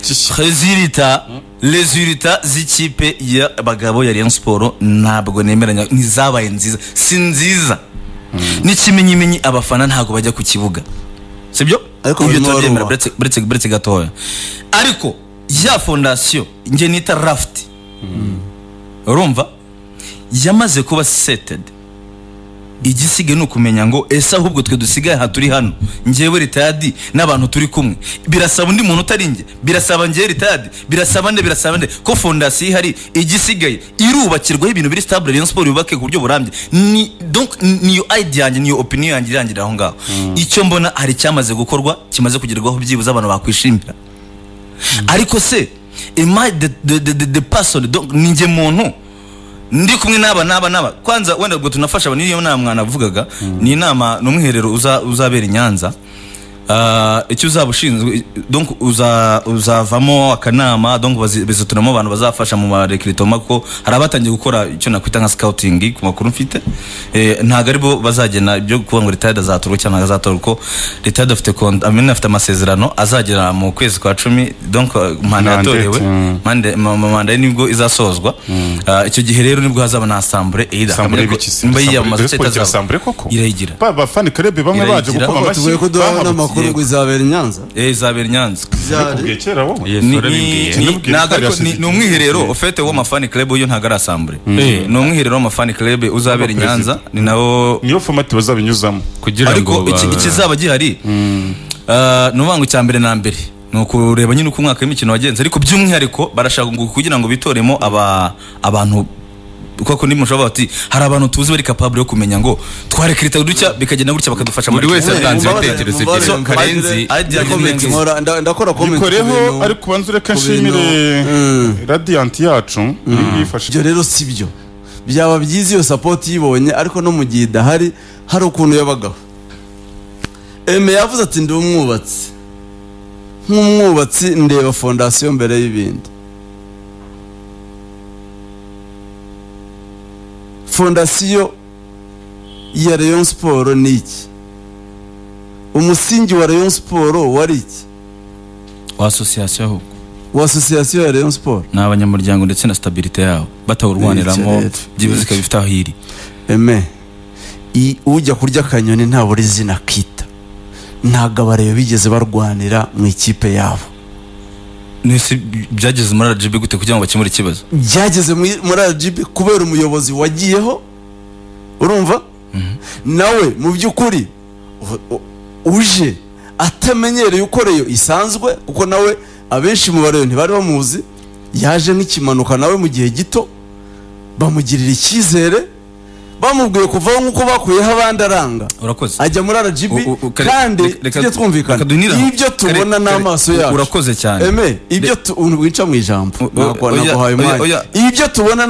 resultat z'ikipe ya bagabo ya Rayon Sport ntabwo nemeranya nizabaye nziza si nziza n'ikimenyimenyi abafana ntago bajya ku kibuga sibyo ibyo turabyemera bretse gatoya ariko ya fondation nge nita raft urumva yamaze kuba setted igisige nukumenya ngo ese ahubwo twe dusigaye ha turi hano ngewe retired n'abantu turi kumwe birasaba undi muntu utari nge birasaba nge retired birasaba nde ko fondation ihari igisigaye irubakirwaho ibintu biri stable Rayon Sport yubake ku buryo burambye ni donc niyo idea yanjye niyo opinion yanjye irangira aho ngaho icyo mbona hari cyamaze gukorwa kimaze kugerwaho byibuza abantu bakwishimira ariko se am I the person donc ninge muntu ndi kumwe n'aba kwanza wenda ubwo tunafasha abantu niyo nama mwana avugaga ni inama n'umwiherero uzabera Nyanza icyo uzabushinzwe donc uzavamo akanama donc bizoturamo abantu bazafasha mu recruitment ko hari abatangiye gukora icyo nakwita nka scouting ku makuru mfite ntago ari bo bazagena ibyo kuba ngo retired azaturwa cyangwa azaturwa ko retired afite amena afite amasezerano azagera mu kwezi kwa 10 donc manda yatorewe manda nibwo izasozwa icyo gihe rero nibwo hazaba na assemblée mbayiya mu masezerano assemblée koko irayigira baba fan club bamwe baje gukoma amashyi ngo izabera Nyanza izabera Nyanza kubwekera wo ni umwiherero ufite wo mafani club yo ntagara assemblée ni umwiherero wo mafani club uzabera Nyanza ni nawo niyo format bazabinyuzamo kugira ngo ikizaba gihari nubango cyambere na mbere nuko ureba nyine uko umwaka w'imikino wagenze ariko by'umwihariko barashaka ngo kugira ngo bitoremo abantu kuko ni mushobora bati hari abantu tuzi bari capable yo kumenya ngo twarekrita ducya bikagenda gutya bakadufasha muri wese atanze ibitekerezo Karenzi ndakora comment ikoreho ariko banzure kashimire Radiant yacu yifashe byo rero sibyo byaba byiza iyo support yibonye ariko no mu gihe dahari hari ukuntu yabagaho yavuze ati ndi umwubatsi nk'umwubatsi ndeba fondation mbere y'ibindi fondation ya Rayon Sport ni iki umusingi wa Rayon Sport wari iki wa association ya Rayon Sport n'abanyamuryango ndetse na stabilité yabo batawurwaniramo byibuze kabifite aho hiri ujya kurya kanyoni nta buri zina kita ntagabareyo bigeze barwanira mu ikipe yabo nese byageze muri RGB gute kugira ngo bakemure ikibazo byageze muri RGB kubera umuyobozi wagiyeho urumva nawe mu byukuri uje atamenyereye ukoreyo isanzwe kuko nawe abenshi mu bareyo ntibari bamuzi yaje nk'ikimanuka nawe mu gihe gito bamugirira icyizere bamubwiye kuvaho nkuko bakuyeho abandi aranga ajya muri RGB kandi tujye twumvikana ibyo tubona n'amaso yacu urakoze cyane ibyo wica mu ijambo naguhaye umwanya ibyo tubona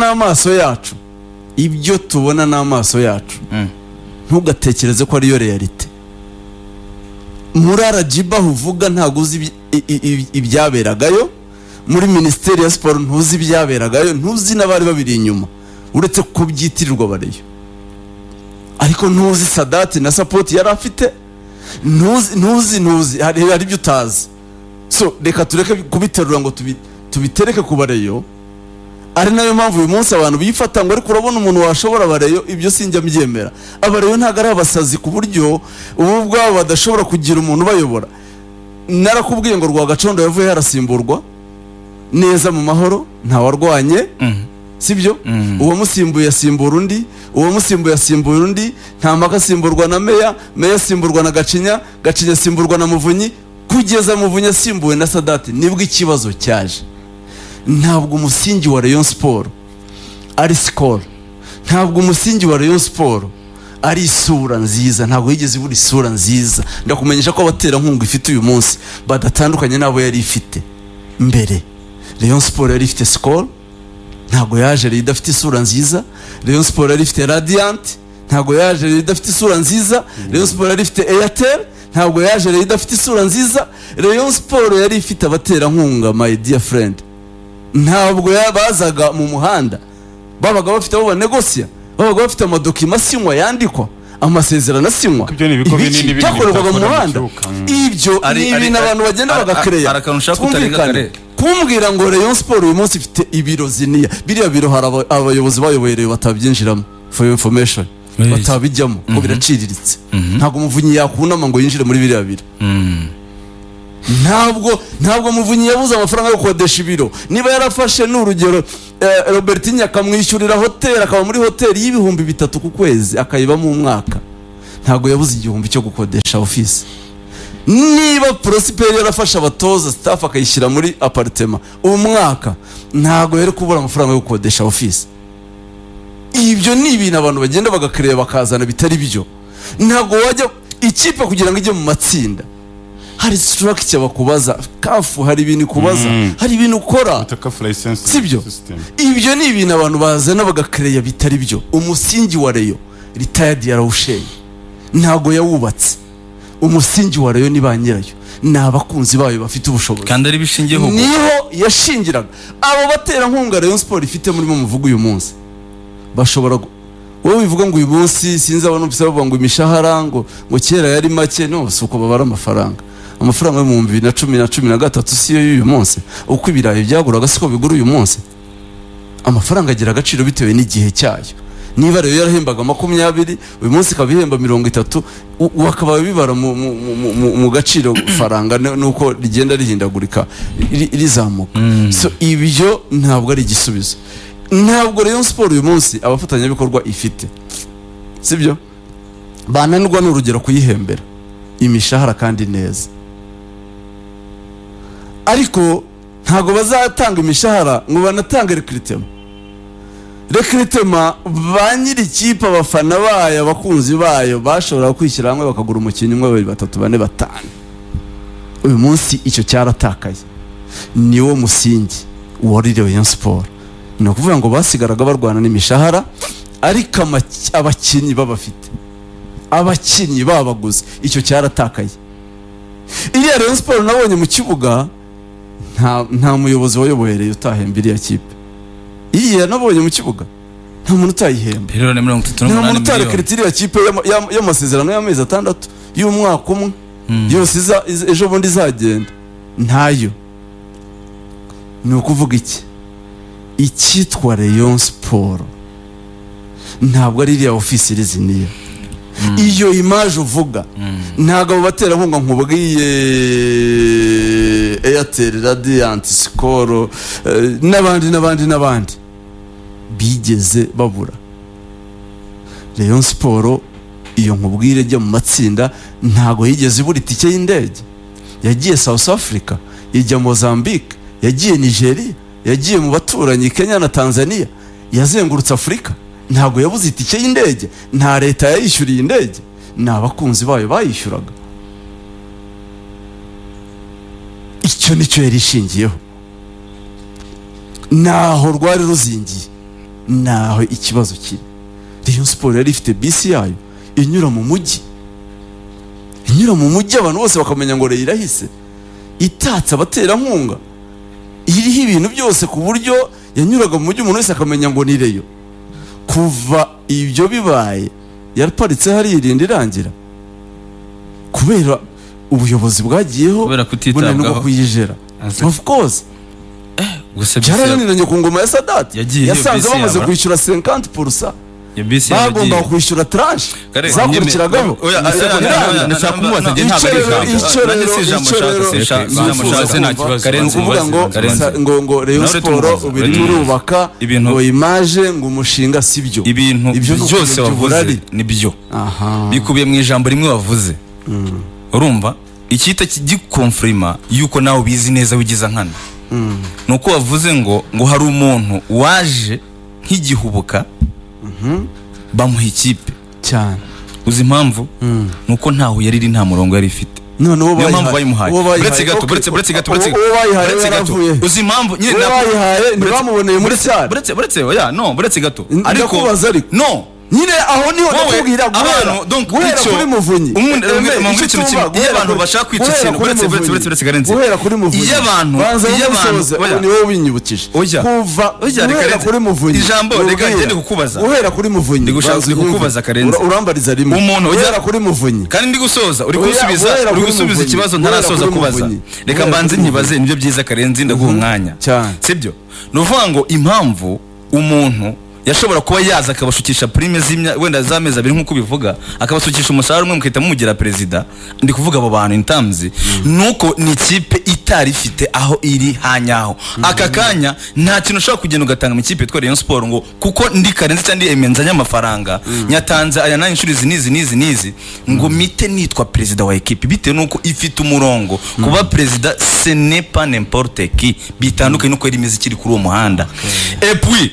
n'amaso yacu ntugatekereze ko ariyo realite muri RGB aho uvuga ntago uzi ibyaberagayo muri Ministeri ya Sport ntuzi ibyaberagayo ntuzi n'abari babiri inyuma uretse ko byitirirwa bareyo ariko ntuzi Sadati na support yari afite ntuzi hari ibyo utazi so reka tureke kubiterura ngo tubitereke ku bareyo ari nayo mpamvu uyu munsi abantu bifata ngo ariko urabona umuntu washobora bareyo ibyo sinjya mbyemera abareyo ntago ari abasazi ku buryo ubu bwabo badashobora kugira umuntu bayobora narakubwiye ngo Rwagacondo yavuye harasimburwa neza mu mahoro nta warwanye sibyo uwo musimbuye yasimbura undi nta maka simburwa na meya simburwa na Gacinya simburwa na Muvunyi kugeza Muvunyi asimbuwe na Sadati nibwo ikibazo cyaje ntabwo umusingi wa Rayon Sport ari score ntabwo umusingi wa Rayon Sport ari isura nziza ntabwo yigeze ibura isura nziza ndakumenyesha ko abatera nkungu ifite uyu munsi badatandukanye nabo yari ifite mbere Rayon Sport yari ifite score ntago yaje rero idafite isura nziza Rayon Sport yari ifite Radiant ntago yaje rero idafite isura nziza Rayon Sport yari ifite Airtel ntago yaje rero idafite isura nziza Rayon Sport yari ifite abatera nkunga my dear friend ntabwo yabazaga mu muhanda babaga bafite abo banegosia babaga bafite amadokima sinywa yandikwa amasezerano asinywa cyakorerwaga mu muhanda ibyo ni ibintu abantu bagenda bagakereya arakanusha kutarenga kare kumbwira ngo Rayon Sport uyu munsi ifite ibiro ziniya biriya biro hari abayobozi bayoboye batabyinjiramo for your information batabijyamo ko biraciriritse ntabwo umuvunyi yakunama ngo yinjire muri biriya biro ntabwo umuvunyi yabuze amafaranga yo gukodesha ibiro niba yarafashe n'urugero Robertinho akamwishyurira hoteli akaba muri hoteli y'ibihumbi 3 ku kwezi akayibamo umwaka ntabwo yabuze igihumbi cyo gukodesha office niba Prosper yarafashe abatoza staff akayishyira muri apartment umwaka ntabwo yari kubura amafaranga yo gukodesha office ibyo ni ibintu abantu bagenda bagakreba bakazana bitari byo ntabwo wajya ikipe kugira ngo ijye mu matsinda hari structure bakubaza kafu hari ibintu kubaza hari ibintu ukora sibyo ibyo ni ibintu abantu bazana bagakreba bitari byo umusingi wa Rayon retired yarawushenye ntabwo yawubatse umusingi wa Rayon ni ba nyirayo ni abakunzi bayo bafite ubushobozi kandi ari bishingiyeho niho yashingiraga abo batera nkunga Rayon Sport ifite muri mu muvugo uyu munsi bashobora wowe bivuga ngo uyu munsi sinzi abantu bavuga ngo imishahara ngo kera yari make no suko babara amafaranga yo mu 2013 siyo y'uyu munsi uko ibirayi byaguraga siko bigura uyu munsi amafaranga agira agaciro bitewe n'igihe cyayo niba rero yarahembaga 20 uyu munsi kabihemba 30 wakaba bibara mu gaciro faranga nuko rigenda rihindagurika rizamuka so ibyo ntabwo ari igisubizo ntabwo Rayon Sport uyu munsi abafatanya bikorwa ifite sibyo bananirwa n'urugero kuyihembera imishahara kandi neza ariko ntabwo bazatanga imishahara ngo banatanga recruitment ba nyiri ikipe abafana bayo abakunzi bayo bashobora kwishyira hamwe bakagura umukinnyi umwe 2 3 4 5 uyu munsi icyo cyaratakaye niwo musingi wa Rayon Sport ni ukuvuga ngo basigaraga barwana n'imishahara ariko abakinnyi babafite abakinnyi babaguze icyo cyaratakaye iriya Rayon Sport nabonye mu kibuga nta muyobozi wayoboye utahemba iriya kipe iriya nabonye mu kibuga nta muntu utayihemba nta muntu utarekirita iriya kipe y'amasezerano y'amezi 6 y'umwaka umwe yose ejo bundi izagenda ntayo ni ukuvuga iki icyitwa Rayon Sport ntabwo ari iriya ofisi riziniya iyo image uvuga ntabwo abo batera nkunga nkubwiye Airtel Radiant Skol n'abandi bigeze babura Rayon Sport iyo nkubwire jya mu matsinda ntabwo yigeze ibura itike y'indege yagiye South Africa ijya Mozambique yagiye Nigeria yagiye mu baturanyi Kenya na Tanzania yazengurutse Afrika ntabwo yabuze itike y'indege nta leta yayishyuriye indege n'abakunzi bayo bayishyuraga icyo nicyo yari ishingiyeho naho rwari ruzingiye naho ikibazo kiri Rayon Sport yari ifite bisi yayo inyura mu mujyi abantu bose bakamenya ngo Rayon irahise itatse abatera nkunga iriho ibintu byose ku buryo yanyuraga mu mujyi umuntu wese akamenya ngo ni Rayon kuva ibyo bibaye yarparitse hari irindi irangira kubera ubuyobozi bwagiyeho bunanirwa kuyijera of course byarananiranye ku ngoma ya Sadat yasanze bamaze kwishyura 50% bagomba kwishyura tranche zakurikiragaho ngo Rayon Sport ubirubaka ngo image ngo umushinga sibyo ibyo byose wavuze nibyo bikubiye mu ijambo rimwe wavuze urumva ikita kigikonfirma yuko nawe bizi neza wigiza nkana nuko wavuze ngo hari umuntu waje nk'igihubuka bamuha ikipe cyane uzi impamvu nuko ntaho yariri nta murongo yari ifite niyo mpamvu bayimuhaye buretse gato uzi impamvu nyine bayihaye ntibamuboneye muri sale buretse oya no buretse gato ariko no nyine aho niho nakubwira guhera kuri muvunyi iyo abantu bashaka kwica ikintu uretse Karenzi guhera kuri muvunyi iyo abantu ni wowe winyibukije kuva guhera kuri muvunyi ijambo rega ngende kukubaza guhera kuri muvunyi ndigushaka kukubaza Karenzi urambariza rimwe umuntu guhera kuri muvunyi kandi ndi gusoza uri gusubiza ikibazo ntarasoza kubaza reka mbanze nkibaze nibyo byiza Karenzi ndaguha umwanya sibyo nuvuga ngo impamvu umuntu yashobora kuba yaza akabashukisha prime wenda zameza biri nkuko bivuga akabasukisha umushahara umwe mukita mumugira president ndi kuvuga abo bantu intamzi nuko ni ikipe itari ifite aho iri hanyaho aka kanya nta kintu ushobora kugenda ugatanga mu ikipe yitwa Rayon Sport ngo kuko ndi Karenzi cyandi emenzanya amafaranga nyatanze aya nani inshuri nizi ngo mite nitwa president wa equipe bite nuko ifite umurongo kuba president ce n'est pas n'importe qui bitandukanye nuko iri miziki iri kuri uwo muhanda et puis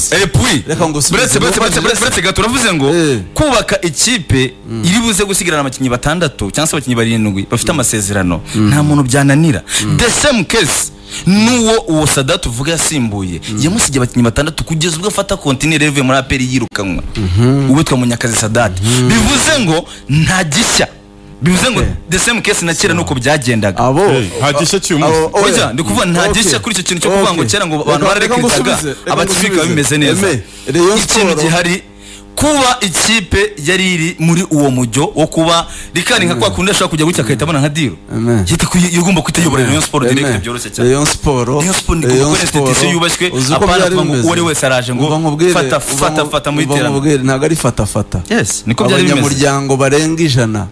Bretse gato uravuze ngo kubaka ikipe iri buze gusigirana abakinyi batandatu cyangwa se abakinyi barindwi bafite amasezerano nta muntu byananira the same case nuwo uwo Sadat uvuga yasimbuye yamusigiye abakinyi batandatu kugeza ubwo afata continue reve muri APR yirukanwa ubitwa Munyakazi Sadat bivuze ngo nta gishya bivuze ngo the same case na kera nuko byagendaga nta gishya cy'umunsi oya ndi kuvuga nta gishya kuri icyo kintu cyo kuvuga ngo kera ngo abantu bararekwitaga abatifika bimeze neza ikintu gihari kuba ikipe yari iri muri uwo mujyo wo kuba rikani nka kwa kundi ashaka kujya gutya akahita abona nka diro yita yigomba kwitayobora Rayon Sport direct byoroshye cyane Rayon Sport ni kuko institution yubashwe apana ngo uwo wese araje ngo fata mu iterambere ntago ari fata yes niko byari bimeze abanyamuryango barenga 100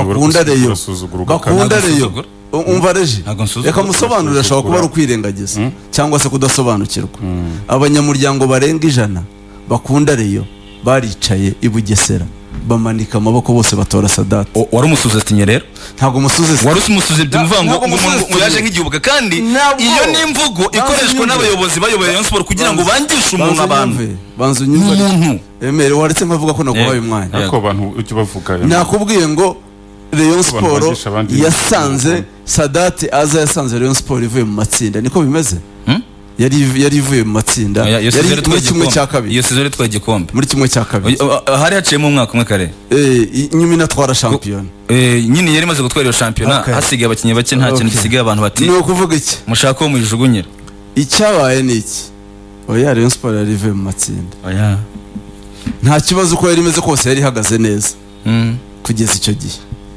bakunda Rayon umva reji reka musobanurira ashobora kuba ari ukwirengagiza cyangwa se kudasobanukirwa abanyamuryango barenga 100 bakunda Rayon baricaye i Bugesera bamanika amaboko bose batora Sadat wari umusuzestinye rero ntago umusuzestinye wari umusuzestinye byumva ngo yaje nk'igihubuka kandi iyo ni imvugo ikoreshwa n'abayobozi bayoboye Rayon Sport kugira ngo bangishe umuntu abantu banzu nyumva emere waretse nkavuga ko naguhaye umwanya ariko abantu icyo bavuga nakubwiye ngo Rayon Sport yasanze Sadat yasanze Rayon Sport ivuye mu matsinda niko bimeze yari ivuye mu matsinda yari muri kimwe cya kabiri iyo season itwaye igikombe muri kimwe cya kabiri hari haciyemo umwaka umwe kare nyuma inatwara champion nyine yari maze gutwara iyo champion hasigaye abakinyi bake nta kintu gisigaye abantu bati no kuvuga iki mushaka mu ijugunyira icyabaye ni iki oya Rayon Sport yari ivuye mu matsinda oya nta kibazo uko yari imeze kose yari ihagaze neza kugeza icyo gihe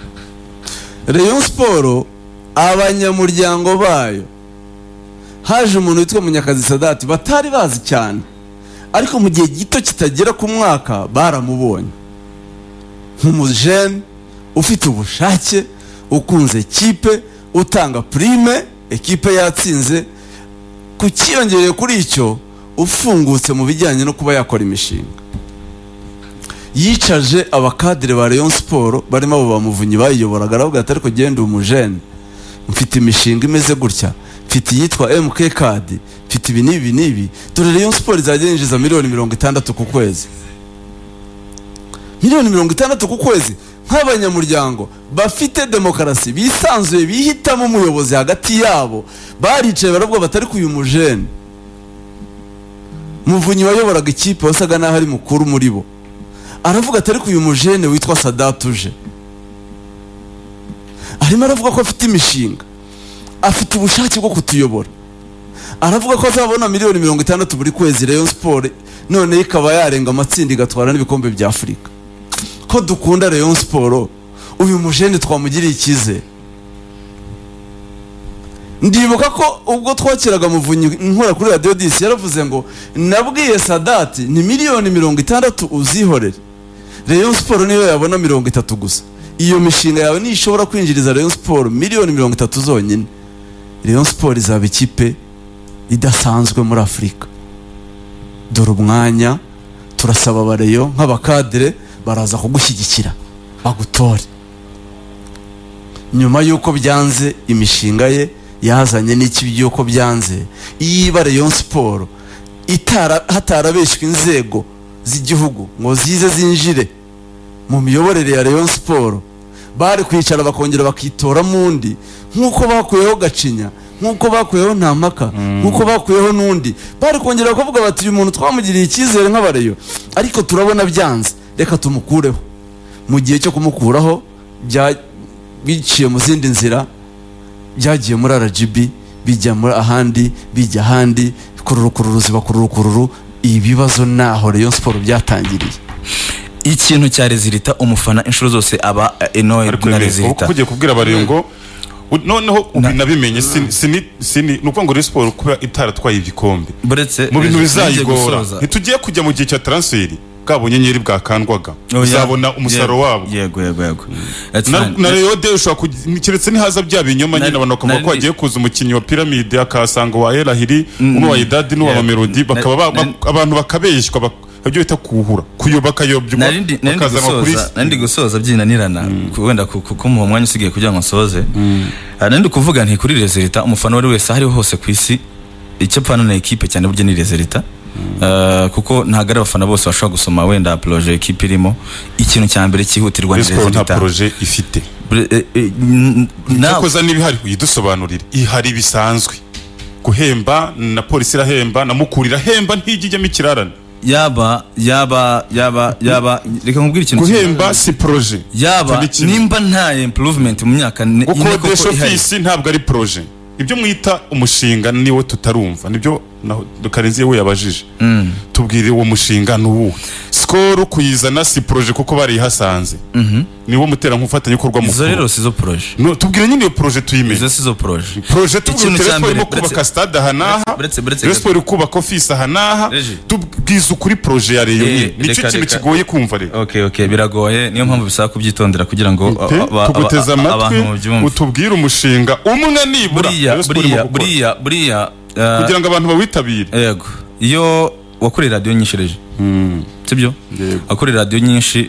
Rayon Sport abanyamuryango bayo haje umuntu witwa Munyakazi Sadat batari bazi cyane ariko mu gihe gito kitagera ku mwaka baramubonye nk'umujene ufite ubushake ukunze ekipe utanga prime ekipe yatsinze ku kiyongereye kuri icyo ufungutse mu bijyanye no kuba yakora imishinga yicaje abakadire ba Rayon Sport barimo abo bamuvunyi bayiyoboraga aravuga ati ariko genda umujene mfite imishinga imeze gutya mfite yitwa MK card mfite ibi nibi dore Rayon Sport izajya yinjiza $60 ku kwezi $60 ku kwezi nk'abanyamuryango bafite demokarasi bisanzuye bihitamo umuyobozi hagati yabo baricaye baravuga batari ku uyu mujene muvunyi wayoboraga ikipe wasaga naho ari mukuru muri bo aravuga atari ku uyu mujene witwa Sadat uje arimo aravuga ko afite imishinga afite ubushake bwo kutuyobora aravuga ko azabona $60 buri kwezi Rayon Sport none ikaba yarenga amatsinda igatwara n'ibikombe bya Afurika ko dukunda Rayon Sport uyu mujene twamugiriye ikize ndibuka ko ubwo twakiraga muvunyi nkora kuri Radio 10 yaravuze ngo nabwiye Sadat ni $60 uzihorere Rayon Sport niyo yabona 30 gusa iyo mishinga yawe ni ishobora kwinjiriza Rayon Sport $30 zonyine Rayon Sport izaba ikipe idasanzwe muri Afurika dore umwanya turasaba abareyo nk'abakadire baraza kugushyigikira bagutore nyuma yuko byanze imishinga ye yazanye n'iki byuko byanze yiba Rayon Sport hatarabeshwe inzego z'igihugu ngo zize zinjire mu miyoborere ya Rayon Sport bari kwicara bakongera bakitora mundi nkuko bakuyeho Gacinya nk'uko bakuyeho nta mpaka nk'uko bakuyeho n'undi bari kongera kuvuga bati uyu muntu twamugiriye icyizere nk'abareyo ariko turabona byanze reka tumukureho mu gihe cyo kumukuraho biciye mu zindi nzira byagiye muri RGB bijya muri ahandi bijya ahandi kururu ziba kururu ibibazo naho Rayon Sport byatangiriye ikintu cya rezilita umufana inshuro zose aba enoye na rezilita kugiye kubwira abarengo noneho ubinabimenye sini nuko ngo Rayon Sport kuba itaratwaye ibikombe mu bintu bizayigora ntitugiye kujya mu gihe cya transfer bwabo nyenyeri bwakandwaga uzabona umusaro wabo yego na Reyode ushobora kiretse nihaza bya binyoma nyine abantu bakavuga ko hagiye kuza umukinnyi wa Pyramide akasanga wa Elahiri umwe wa Idadi n'uwa Melody bakaba abantu bakabeshywa ibyo bita kuhura kuyobya nandi gusoza byinanirana wenda kuko mu mwanya usigaye kugira ngo nsoze nandi kuvuga nti kuri rezilita umufana wari wese ahari hose ku isi icyo pfana na equipe cyane buryo ni rezilita kuko ntago ari abafana bose bashobora gusoma wenda projet equipe irimo ikintu cya mbere cyihutirwa ni rezilita nta projet ifite nakoza n'ibihari uyidusobanurire ihari bisanzwe guhemba na polisi irahemba na mukurira hemba ntijyemo ikirarane yaba reka nkubwire ikintu guhemba si projet yaba nimba nta improvement mu myaka ine koko office ntabwo ari projet ibyo mwita umushinga niwo tutarumva nibyo Karenzi we yabajije tubwire uwo mushinga n'ubu score kuyizana si projet kuko bari hasanze niwo mutera nk'ufatanye ukorwa mu izo rero sizo projet no tubwire nyine iyo projet tuyimenye izo sizo projet tubwire telefone kubaka stade hanaha Sport kubaka office hanaha tubwiza ukuri projet ya Rayon nicyo kintu kigoye kumva rero okay biragoye niyo mpamvu bisaba kubyitondera kugira ngo tuguteza amatwi utubwire umushinga umwe nibura buriya kugira ngo abantu bawitabire yego iyo wakoreye radio nyinshi sibyo akorera radio nyinshi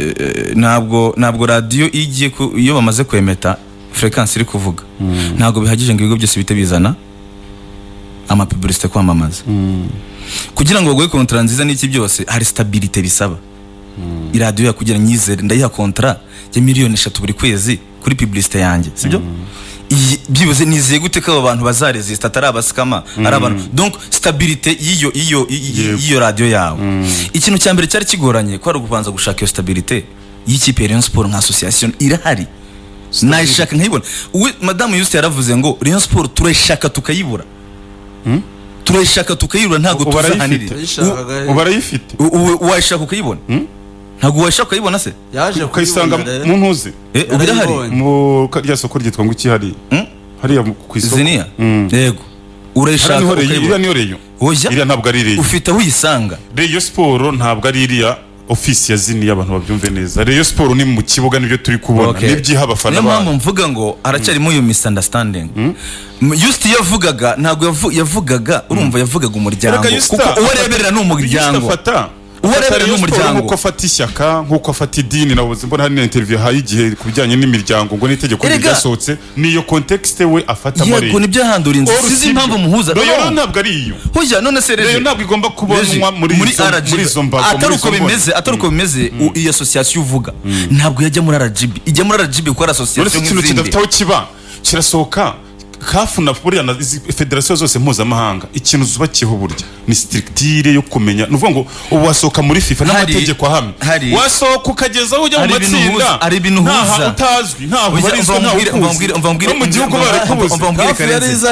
ntabwo radio igiye iyo bamaze kwemeta frequency iri kuvuga ntabwo bihagije ngo ibigo byose bite bizana ama publicité kwamamaza kugira ngo bagoye contrat nziza n'iki byose hari stabilité bisaba iradio ya kugira nyizere ndayiha contrat ya miliyoni 3 buri kwezi kuri publicité yanjye sibyo byibuze nizeye gute ko abantu bazaresista atari abasikama ari abantu donc stabilité iyo radio yawe ikintu cya mbere cyari kigoranye ko ari kubanza gushaka iyo stabilité y'ikipe Rayon Sport nka association irahari nayishaka nkayibona madame Juste yaravuze ngo Rayon Sport turayishaka tukayibura turayishaka tukayibura ntago tuzahanirira ubarayifite wayishaka ukayibona ntago washaka kuyibona se yaje ukayisanga mu ntuzi ubirahari mu rya soko ryitwa ngo iki hari hariya ku isoko Zinia yego urayishaka ukayibona niyo Rayon iriya ntabwo ari Rayon ufite aho uyisanga Rayon Sport ntabwo ari iriya office ya Zinia abantu babyumve neza Rayon Sport ni mu kibuga nibyo turi kubona nibyiha abafana ba niyo mvuga ngo haracyarimo iyo misunderstanding Juste yavugaga ntabwo yavugaga urumva yavugaga umuryango kuko uwareberera n'umuryango uwarebera n'umuryango nkuko afata ishyaka nkuko afata idini nabuze mbona hari interview hayi igihe kubijyanye n'imiryango ngo n'itegeko ryasohotse niyo context we afata muri yego nibyo handura inzu sizi impamvu muhuza no ntabwo ari iyo hoya none se rero ntabwo igomba kubonwa muri izo mbago ataruko bimeze iyi association uvuga ntabwo yajya muri RGB ijya muri RGB ko ari association nk'izindi kidafitaho kiba kirasohoka kafu na buriya na federation zose mpuzamahanga ikintu zubakiyeho burya ni strictire yo kumenya nuvuga ngo ubu wasohoka muri FIFA n'amategeko ahamye wasohoka ukageza aho ujya mu matsinda ari ibintu huza utazwi ntaho barizwa ntaho mvambwire mu gihugu barikubuza mvambwire Karenzi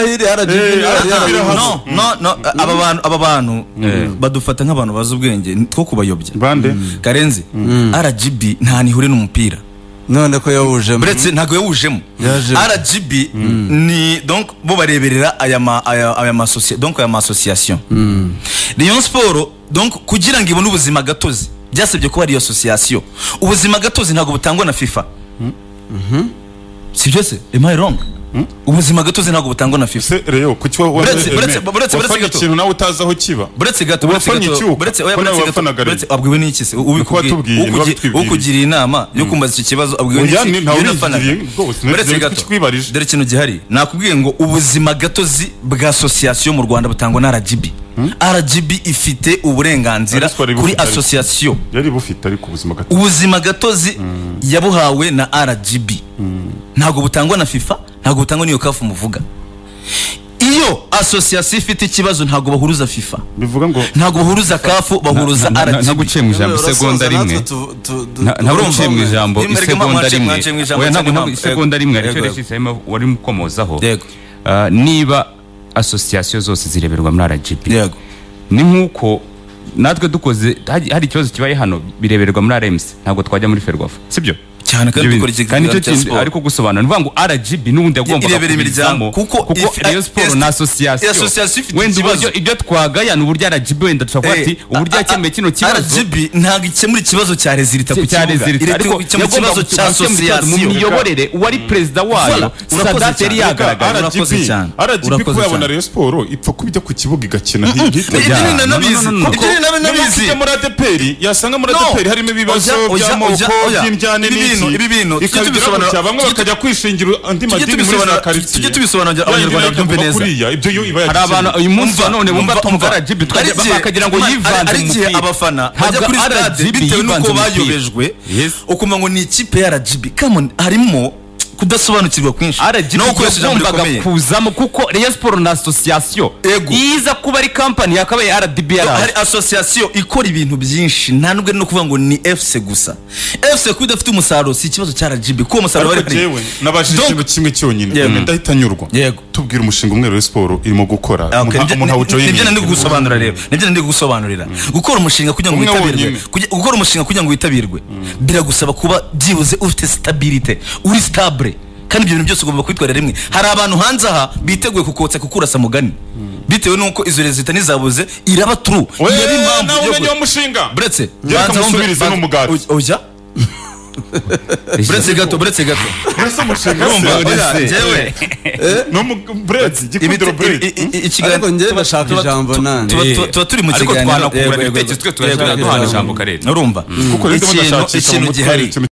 no aba bantu badufata nk'abantu bazi ubwenge two kubayobya bande Karenzi RGB nta nihure n'umupira none ko yawujemo bretse ntago yawujemo RGB ni donc bo bareberera aya ma association Rayon Sport donc kugira ngo ibone ubuzima gatozi byasabye ko ari association ubuzima gatozi ntago butangwa na FIFA sibyo se am I wrong ubuzima gatozi ntago butangwa na FIFA rero kuki bretse ikintu nawe utazi aho kiba bretse abwiwe n'iki se ukugira inama yo kumbaza iki kibazo abwiwe n'iki bretse gato dore ikintu gihari nakubwiye ngo ubuzima gatozi bwa association mu Rwanda butangwa na RGB RGB ifite uburenganzira kuri association yari bufite ariko ubuzima gatozi yabuhawe na RGB ntago butangwa na FIFA ntago butangwa niyo kafu muvuga iyo association ifite ikibazo ntabwo bahuruza FIFA, bivuga ngo ntabwo bahuruza CAF, bahuruza RGB. naguciye mu ijambo isegonda rimwe, naguciye mu ijambo isegonda rimwe, oya ntabwo isegonda rimwe aricyo reshisemo wari mukomozaho. Niba association zose zireberwa muri RGB, yego, ni nkuko natwe dukoze hari ikibazo kibaye hano bireberwa muri RMC, ntabwo twajya muri Ferwafa, sibyo cyane kandi dukora ikiganiro cya sport, ariko gusobanura nivuga ngo RGB n'ubundi yagomba irebera imiryango kuko Rayon Sport na association wenda uburyo ibyo twagaya n'uburyo RGB wenda dushobora ati uburyo yakemeye kino kibazo. RGB ntabwo ikemura ikibazo cya resultat ku kibuga, ariko ikemura ikibazo cya association mu miyoborere. Uwari president wayo Sadat yari yagaragaye. Urakoze cyane. RGB ko yabona Rayon Sport ipfa kubijya ku kibuga igakina ibyo nabizi muri ADPR yasanga muri ADPR harimo ibibazo by'amoko by'indyane ibi bintu ikabisobanura, bamwe bakajya kwishingira andi madini muri za quartier, tujye tubisobanura abanyarwanda byumve neza. Ibyo yo iba hari abantu uyu munsi none bumva tumva RGB bakagira ngo yivanze mu mupira. Abafana bajya kuri stade bitewe nuko bayobejwe ukumva ngo ni ikipe ya RGB, harimo kudasobanukirwa kwinshi no gukoresha kuzamo kuko Rayon Sport na association iza kuba ari company yakabaye RDB hari association ikora ibintu byinshi, nta nubwo no kuvuga ngo ni FC gusa. FC kuba idafite umusaruro si ikibazo cya RGB, ko umusaruro wari hari. Nabashije ikintu kimwe cyonyine ndahita nyurwa, tubwira umushinga umwe Rayon Sport irimo gukora, umuntu awujoye. Nibyo ndi gusobanura rero, nibyo ndi gusobanurira. Gukora umushinga kugira ngo witabirwe, gukora umushinga kugira ngo witabirwe biragusaba kuba byibuze ufite stability, uri stable, kandi ibyo bintu byose ugomba kwitwara rimwe. Hari abantu hanze aha biteguye kukotsa kukurasa mugani bitewe nuko izo resultat nizabuze iraba true. Yari impamvu yo kuba umushinga bretse banza musubirize n'umugati oja bretse gato bretse umushinga jewe no bretse gikundiro bretse ikiganiro ngiye bashaka ijambo nande tuba turi mu kiganiro ariko twanakura ibitekerezo twe turashaka guhana ijambo karere urumva kuko rero ndashaka ikintu gihari